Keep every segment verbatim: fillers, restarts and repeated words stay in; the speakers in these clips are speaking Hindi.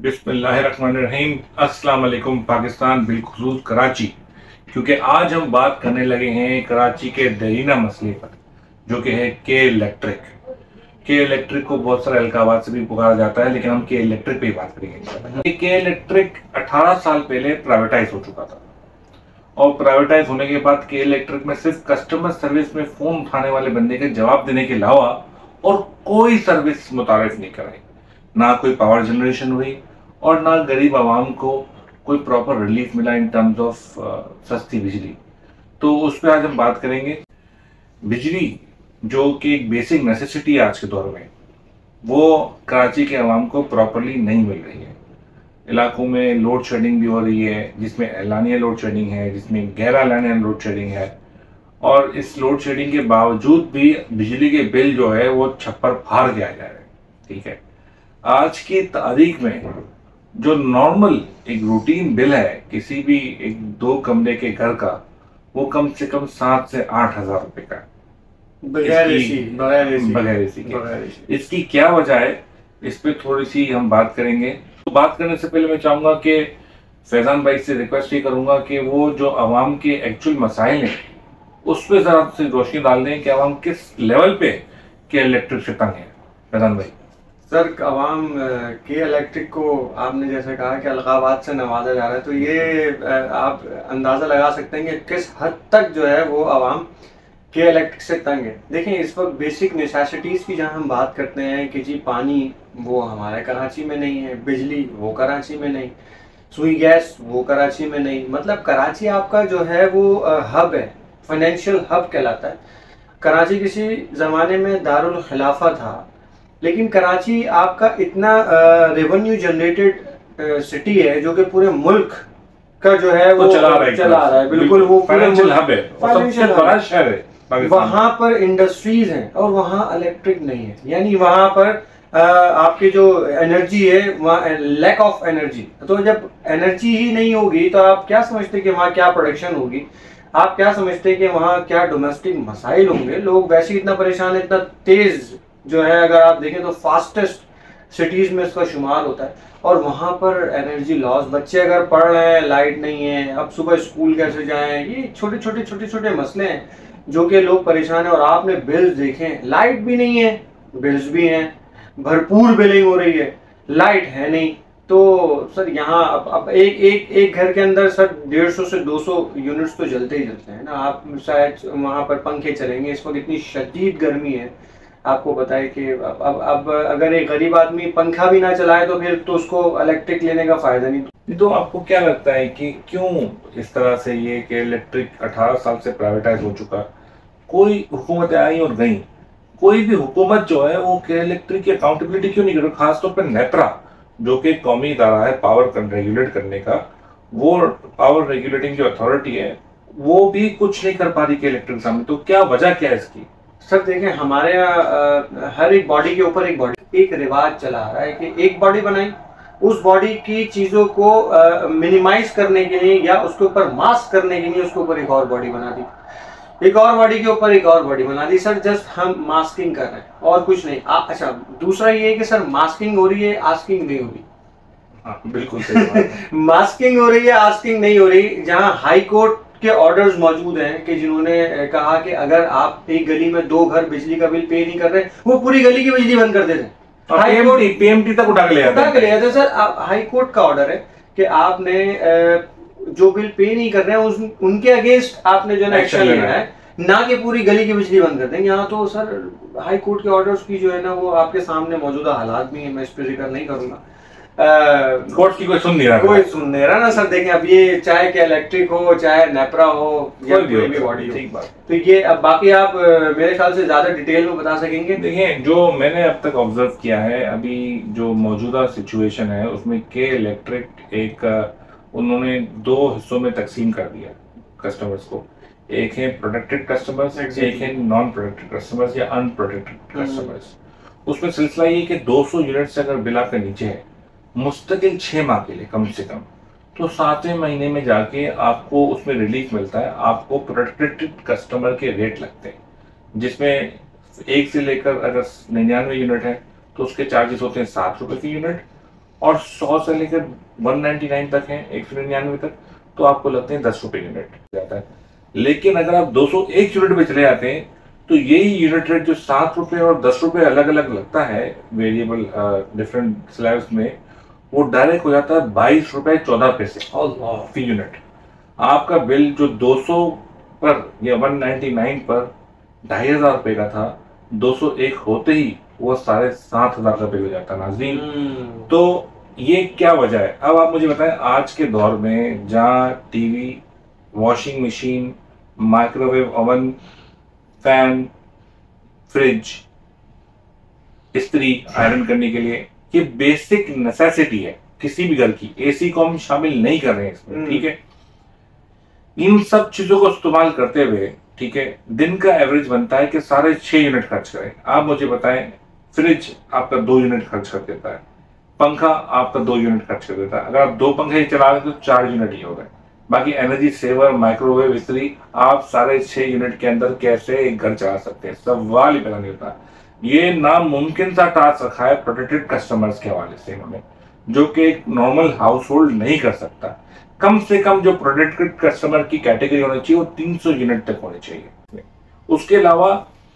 बिस्मिल्लाहिर्रहमानिर्रहीम। अस्सलाम वालेकुम पाकिस्तान, बिलखुसूस कराची। क्योंकि आज हम बात करने लगे हैं कराची के दरीना मसले पर, जो कि है के इलेक्ट्रिक। के इलेक्ट्रिक को बहुत सारे अलकाबाद से भी पुकारा जाता है, लेकिन हम के इलेक्ट्रिक पे ही बात करेंगे। के इलेक्ट्रिक अठारह साल पहले प्राइवेटाइज हो चुका था, और प्राइवेटाइज होने के बाद के इलेक्ट्रिक में सिर्फ कस्टमर सर्विस में फोन उठाने वाले बंदे के जवाब देने के अलावा और कोई सर्विस मुतारिफ नहीं कराई। ना कोई पावर जनरेशन हुई और ना गरीब आवाम को कोई प्रॉपर रिलीफ मिला इन टर्म्स ऑफ सस्ती बिजली। तो उस पर आज हम बात करेंगे। बिजली जो कि एक बेसिक नेसेसिटी है आज के दौर में, वो कराची के आवाम को प्रॉपरली नहीं मिल रही है। इलाकों में लोड शेडिंग भी हो रही है, जिसमें एलानिया लोड शेडिंग है, जिसमें गैर एलानिया लोड शेडिंग है, और इस लोड शेडिंग के बावजूद भी बिजली के बिल जो है वो छप्पर फाड़ के आ जा रहे हैं। ठीक है, आज की तारीख में जो नॉर्मल एक रूटीन बिल है किसी भी एक दो कमरे के घर का, वो कम से कम सात से आठ हजार रुपए का है, बगैर एसी बगैर एसी बगैर एसी के। इसकी क्या वजह है, इस पे थोड़ी सी हम बात करेंगे। तो बात करने से पहले मैं चाहूंगा कि फैजान भाई से रिक्वेस्ट ये करूंगा कि वो जो आवाम के एक्चुअल मसाइल हैं उस पर जरा से रोशनी डाल दें कि आवाम किस लेवल पे के इलेक्ट्रिक से तंग है। फैजान भाई। सर, अवाम के इलेक्ट्रिक को आपने जैसे कहा कि अलगाबाद से नवाजा जा रहा है, तो ये आप अंदाज़ा लगा सकते हैं कि किस हद तक जो है वो अवाम के इलेक्ट्रिक से तंग है। देखिए, इस वक्त बेसिक नेसेसिटीज़ की जहां हम बात करते हैं कि जी पानी वो हमारे कराची में नहीं है, बिजली वो कराची में नहीं, सुई गैस वो कराची में नहीं, मतलब कराची आपका जो है वो हब है, फाइनेंशियल हब कहलाता है। कराची किसी ज़माने में दारुल खिलाफा था, लेकिन कराची आपका इतना रेवेन्यू जनरेटेड सिटी है जो कि पूरे मुल्क का जो है वो चला रहा है, चला रहा है बिल्कुल। वो फाइनेंशियल हब है, सबसे बड़ा शहर है। वहां पर इंडस्ट्रीज हैं और वहां इलेक्ट्रिक नहीं है, यानी वहां पर आ, आपकी जो एनर्जी है वहाँ लैक ऑफ एनर्जी। तो जब एनर्जी ही नहीं होगी तो आप क्या समझते कि वहाँ क्या प्रोडक्शन होगी, आप क्या समझते कि वहाँ क्या डोमेस्टिक मसाइल होंगे। लोग वैसे ही इतना परेशान है, इतना तेज जो है अगर आप देखें तो फास्टेस्ट सिटीज में इसका शुमार होता है। और वहाँ पर एनर्जी लॉस, बच्चे अगर पढ़ रहे हैं लाइट नहीं है, अब सुबह स्कूल कैसे जाएं, ये छोटे छोटे छोटे छोटे मसले हैं जो कि लोग परेशान हैं। और आपने बिल्स देखें, लाइट भी नहीं है, बिल्स भी हैं, भरपूर बिलिंग हो रही है, लाइट है नहीं। तो सर यहाँ अब अब एक एक एक घर के अंदर सर डेढ़ सौ से दो सौ यूनिट्स तो जलते ही जलते हैं ना। आप शायद वहाँ पर पंखे चलेंगे, इस वक्त इतनी शदीद गर्मी है, आपको बताए कि अब अब अब अगर एक गरीब आदमी पंखा भी ना चलाए तो फिर तो उसको इलेक्ट्रिक लेने का फायदा नहीं। तो आपको क्या लगता है कि क्यों इस तरह से ये कि इलेक्ट्रिक अठारह साल से प्राइवेटाइज हो चुका, कोई हुकूमत आई और गई, कोई भी हुकूमत जो है वो के इलेक्ट्रिक की अकाउंटेबिलिटी क्यों नहीं कर रही? खासतौर पर नेत्रा जो कि कौमी इदारा है पावर रेगुलेट करने का, वो पावर रेगुलेटिंग जो अथॉरिटी है वो भी कुछ नहीं कर पा रही के इलेक्ट्रिक सामने। तो क्या वजह क्या है इसकी? सर देखें, हमारे यहाँ हर एक बॉडी के ऊपर एक बॉडी एक रिवाज चला आ रहा है कि एक बॉडी बनाई, उस बॉडी की चीज़ों को मिनिमाइज करने के लिए या उसके ऊपर मास्क करने के लिए उसके ऊपर एक और बॉडी बना दी, एक और बॉडी के ऊपर एक और बॉडी बना दी। सर जस्ट हम मास्किंग कर रहे हैं और कुछ नहीं। आ, अच्छा, दूसरा ये है कि सर मास्किंग हो रही है, आस्किंग नहीं हो रही। हाँ, बिल्कुल सही। मास्किंग हो रही है, आस्किंग नहीं हो रही। जहाँ हाई कोर्ट के ऑर्डर्स मौजूद हैं कि जिन्होंने कहा कि अगर आप एक गली में दो घर बिजली का बिल पे नहीं कर रहे, वो पूरी गली की बिजली बंद कर देते हैं। हाई कोर्ट पीएमटी तक उठा के ले जाते हैं। सर हाई कोर्ट का ऑर्डर है कि आपने जो बिल पे नहीं कर रहे हैं उस, उनके अगेंस्ट आपने जो है एक्शन लेना है, ना कि पूरी गली की बिजली बंद कर देंगे। यहाँ तो सर हाई कोर्ट के ऑर्डर्स की जो है ना वो आपके सामने मौजूदा हालात भी है, मैं इस पर जिक्र नहीं करूंगा। कोर्ट की कोई सुन नहीं रहा, कोई सुन नहीं रहा ना सर। देखें, अब ये चाहे कि इलेक्ट्रिक हो, चाहे नेपरा हो, या कोई भी बॉडी हो, ठीक बात। तो ये अब बाकी आप मेरे ख्याल से ज्यादा डिटेल में बता सकेंगे। देखिए, जो मैंने अब तक ऑब्जर्व किया है, अभी जो मौजूदा सिचुएशन है उसमें के इलेक्ट्रिक एक उन्होंने दो हिस्सों में तकसीम कर दिया कस्टमर्स को। एक है प्रोटेक्टेड कस्टमर्स, एक है नॉन प्रोटेक्टेड कस्टमर्स या अनप्रोटेक्टेड कस्टमर्स। उसमें सिलसिला ये कि दो सौ यूनिट से अगर बिल आपके नीचे है मुस्तकिल छह माह के लिए कम से कम, तो सातवें महीने में जाके आपको उसमें रिलीफ मिलता है। आपको प्रोटेक्टेड कस्टमर के रेट लगते हैं, जिसमें एक से लेकर अगर निन्यानवे यूनिट है तो उसके चार्जेस होते हैं सात रुपए की यूनिट, और सौ से लेकर वन नाइन्टी नाइन तक है, एक सौ निन्यानवे तक, तो आपको लगते हैं दस रुपए यूनिट जाता है। लेकिन अगर आप दो सौ एक यूनिट पे चले जाते हैं तो यही यूनिट रेट जो सात रुपए और दस रुपए अलग अलग लगता है वेरिएबल डिफरेंट स्लैब्स में, वो डायरेक्ट हो जाता है बाईस रुपए चौदह पैसे फी यूनिट। आपका बिल जो दो सौ पर या वन नाइन्टी नाइन पर ढाई हजार रुपए का था, दो सौ एक होते ही वो साढ़े सात हजार का बिल हो जाता है नाज़रीन। तो ये क्या वजह है? अब आप मुझे बताएं, आज के दौर में जहाँ TV, washing machine, microwave oven, fan, fridge, इस्त्री आयरन करने के लिए, ये बेसिक नेसेसिटी है किसी भी घर की, एसी को हम शामिल नहीं कर रहे हैं इसमें, ठीक है। इन सब चीजों को इस्तेमाल करते हुए, ठीक है, दिन का एवरेज बनता है कि साढ़े छह यूनिट खर्च करें। आप मुझे बताएं, फ्रिज आपका दो यूनिट खर्च कर देता है, पंखा आपका दो यूनिट खर्च कर देता है, अगर आप दो पंखे चला रहे हैं तो चार यूनिट ही हो गए। बाकी एनर्जी सेवर, माइक्रोवेव, इस्त्री, आप साढ़े छह यूनिट के अंदर कैसे एक घर चला सकते हैं, सवाल ही पैदा नहीं होता। ये नामुमकिन सा टास्क रखा है प्रोटेक्टेड कस्टमर्स के हवाले से इन्होंने, जो कि एक नॉर्मल हाउस होल्ड नहीं कर सकता। कम से कम जो प्रोटेक्टेड कस्टमर की कैटेगरी होनी चाहिए वो तीन सौ यूनिट तक होनी चाहिए। उसके अलावा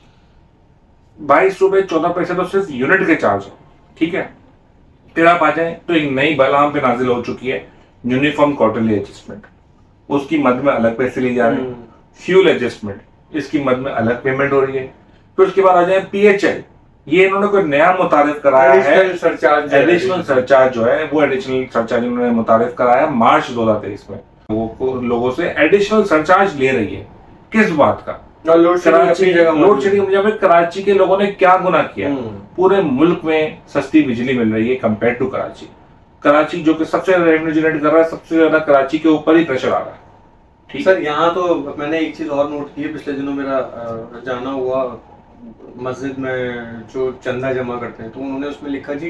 बाईस रुपए चौदह पैसे तो सिर्फ यूनिट के चार्ज है, ठीक है। फिर आप आ जाए तो एक नई बला हम पे नाजिल हो चुकी है, यूनिफॉर्म क्वार्टरली एडजस्टमेंट, उसकी मद में अलग पैसे लिए जा रहे हैं। फ्यूल एडजस्टमेंट, इसकी मद में अलग पेमेंट हो रही है। फिर उसके बाद आ जाए पीएचएल, ये इन्होंने कोई नया मुतारिफ कराया है, सरचार्ज, एडिशनल सरचार्ज जो है वो एडिशनल सरचार्ज इन्होंने मुतारिफ कराया मार्च दो हजार तेईस में। वो लोगों से एडिशनल सरचार्ज ले रही है, किस बात का? लोड शेडिंग जगह कराची के लोगों ने क्या गुनाह किया? पूरे मुल्क में सस्ती बिजली मिल रही है कंपेयर टू कराची। कराची जो कि सबसे ज्यादा रेवेन्यू जनरेट कर रहा है, सबसे ज्यादा कराची के ऊपर ही प्रेशर आ रहा है, ठीक सर। यहाँ तो मैंने एक चीज और नोट की है, पिछले दिनों मेरा जाना हुआ मस्जिद में जो चंदा जमा करते हैं, तो उन्होंने उसमें लिखा जी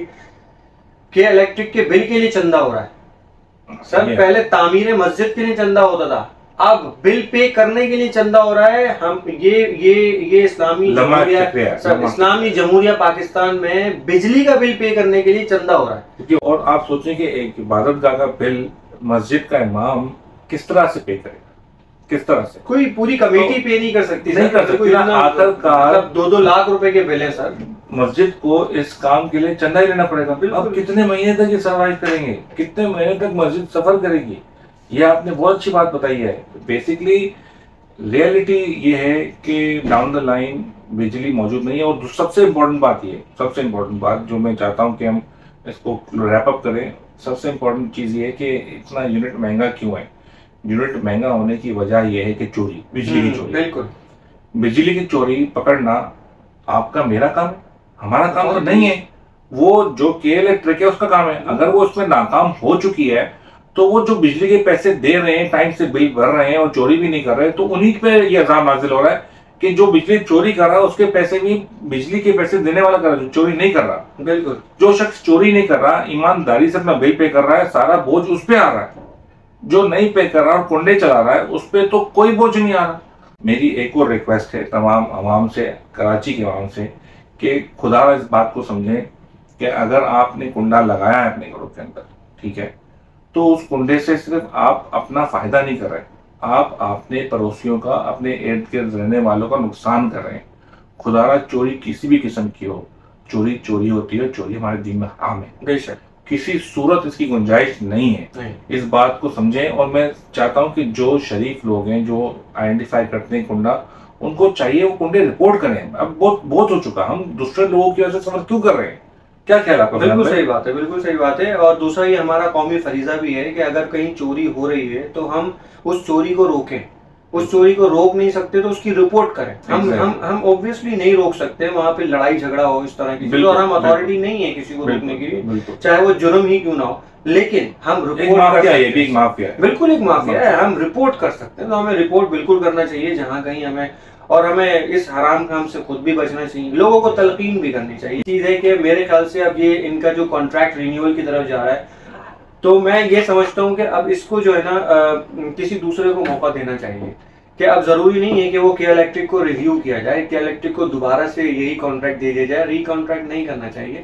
कि इलेक्ट्रिक के बिल के लिए चंदा हो रहा है। सर पहले तामीर मस्जिद के लिए चंदा होता था, अब बिल पे करने के लिए चंदा हो रहा है। हम ये ये ये इस्लामी जमहूरिया सर इस्लामी जमहूरिया पाकिस्तान में बिजली का बिल पे करने के लिए चंदा हो रहा है। और आप सोचें कि एक इबादतगाह का बिल मस्जिद का इमाम किस तरह से पे करेगा, किस तरह से? कोई पूरी कमेटी तो पे नहीं कर सकती, नहीं कर सकती। आखिरकार दो दो लाख रुपए के बिल है सर, मस्जिद को इस काम के लिए चंदा ही लेना पड़ेगा। अब कितने महीने तक ये सर्वाइव करेंगे, कितने महीने तक मस्जिद सफर करेगी? ये आपने बहुत अच्छी बात बताई है। बेसिकली रियलिटी ये है कि डाउन द लाइन बिजली मौजूद नहीं है। और सबसे इम्पोर्टेंट बात ये सबसे इम्पोर्टेंट बात जो मैं चाहता हूँ कि हम इसको रैप अप करें, सबसे इम्पोर्टेंट चीज़ ये है कि इतना यूनिट महंगा क्यों है। यूनिट महंगा होने की वजह यह है कि चोरी, बिजली की चोरी। बिल्कुल, बिजली की चोरी पकड़ना आपका मेरा काम है, हमारा काम तो नहीं है। वो जो के इलेक्ट्रिक है उसका काम है। अगर वो उसमें नाकाम हो चुकी है तो वो जो बिजली के पैसे दे रहे हैं, टाइम से बिल भर रहे हैं और चोरी भी नहीं कर रहे, तो उन्हीं पे ये इल्जाम नाजिल हो रहा है कि जो बिजली चोरी कर रहा है उसके पैसे भी बिजली के पैसे देने वाला कर रहा है, जो चोरी नहीं कर रहा। बिल्कुल, जो शख्स चोरी नहीं कर रहा, ईमानदारी से अपना बिल पे कर रहा है, सारा बोझ उस पे आ रहा है। जो नहीं पे कर रहा और कुंडे चला रहा है उस पे तो कोई बोझ नहीं आ रहा। मेरी एक और रिक्वेस्ट है तमाम अवाम से, कराची के अवाम से, कि खुदा इस बात को समझें कि अगर आपने कुंडा लगाया है अपने घरों के अंदर, ठीक है, तो उस कुंडे से सिर्फ आप अपना फायदा नहीं कर रहे, आप अपने पड़ोसियों का, अपने इर्द गिर्द रहने वालों का नुकसान कर रहे हैं। खुदारा चोरी किसी भी किस्म की हो, चोरी चोरी होती है, चोरी हमारे दीन में हराम है, बेशक किसी सूरत इसकी गुंजाइश नहीं है। नहीं। इस बात को समझें। और मैं चाहता हूं कि जो शरीफ लोग हैं, जो आइडेंटिफाई करते हैं कुंडा, उनको चाहिए वो कुंडे रिपोर्ट करें। अब बहुत बहुत हो चुका, हम दूसरे लोगों की वजह से समझ क्यों कर रहे हैं? क्या ख्याल आपका? बिल्कुल सही बात है, बिल्कुल सही बात है। और दूसरा ये हमारा कौमी फरीजा भी है कि अगर कहीं चोरी हो रही है तो हम उस चोरी को रोकें। उस चोरी को रोक नहीं सकते तो उसकी रिपोर्ट करें। हम हम हम ऑब्वियसली नहीं रोक सकते, वहाँ पे लड़ाई झगड़ा हो इस तरह की, और हम अथॉरिटी नहीं है किसी को रोकने की, चाहे वो जुर्म ही क्यों ना हो, लेकिन हम रिपोर्ट कर सकते हैं। एक माफिया है, बिल्कुल एक माफिया है, हम रिपोर्ट कर सकते हैं। तो हमें रिपोर्ट बिल्कुल करना चाहिए जहाँ कहीं हमें, और हमें इस हराम काम से खुद भी बचना चाहिए, लोगों को तलकीन भी करनी चाहिए। चीज है कि मेरे ख्याल से अब ये इनका जो कॉन्ट्रैक्ट रिन्यूअल की तरफ जा रहा है, तो मैं ये समझता हूँ कि अब इसको जो है ना आ, किसी दूसरे को मौका देना चाहिए। कि अब जरूरी नहीं है कि वो के इलेक्ट्रिक को रिव्यू किया जाए, के इलेक्ट्रिक को दोबारा से यही कॉन्ट्रैक्ट दे दिया जाए, री कॉन्ट्रैक्ट नहीं करना चाहिए।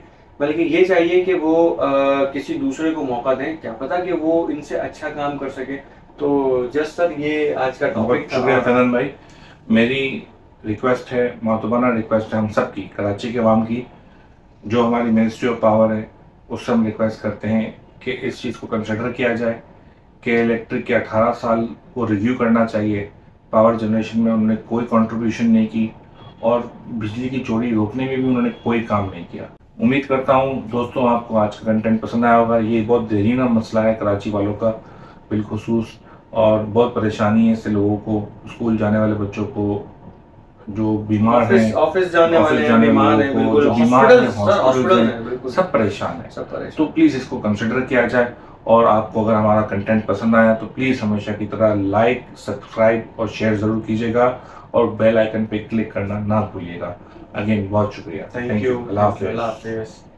बल्कि ये चाहिए कि वो आ, किसी दूसरे को मौका दें, क्या पता कि वो इनसे अच्छा काम कर सके। तो जस्ट सर ये आज का टॉपिक था। शुक्रिया फैजन भाई। मेरी रिक्वेस्ट है, महत्वपूर्ण रिक्वेस्ट है हम सब की, कराची के अवाम की, जो हमारी मिनिस्ट्री ऑफ पावर है उससे हम रिक्वेस्ट करते हैं कि इस चीज़ को कंसिडर किया जाए कि इलेक्ट्रिक के अठारह साल को रिव्यू करना चाहिए। पावर जनरेशन में उन्होंने कोई कंट्रीब्यूशन नहीं की और बिजली की चोरी रोकने में भी उन्होंने कोई काम नहीं किया। उम्मीद करता हूं दोस्तों आपको आज का कंटेंट पसंद आया होगा। ये बहुत देरीना मसला है कराची वालों का बिलखुसूस, और बहुत परेशानी है इससे लोगों को, स्कूल जाने वाले बच्चों को, जो बीमार हैं, ऑफिस जाने वाले हैं, बीमार हैं, बिल्कुल बीमार हैं, हॉस्पिटल हैं, बिल्कुल सब परेशान है। सब परेशान। तो प्लीज़ इसको कंसिडर किया जाए। और आपको अगर हमारा कंटेंट पसंद आया तो प्लीज़ हमेशा की तरह लाइक, सब्सक्राइब और शेयर ज़रूर कीजिएगा और बेल आइकन पे क्लिक करना ना भूलिएगा। अगेन बहुत शुक्रिया। Thank you. अल्लाह हाफ़िज़।